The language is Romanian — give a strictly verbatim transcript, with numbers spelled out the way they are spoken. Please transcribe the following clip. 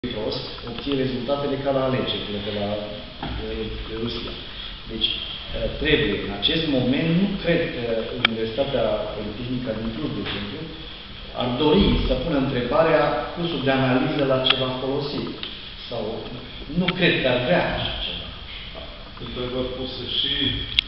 prost, obții rezultatele ca la alegerile de la de Rusia. Deci, trebuie, în acest moment, nu cred că Universitatea Politehnică din Cluj, de exemplu, ar dori să pună întrebarea cursul de analiză la ce va folosi. Sau nu cred că ar vrea așa ceva. Întrebări puse și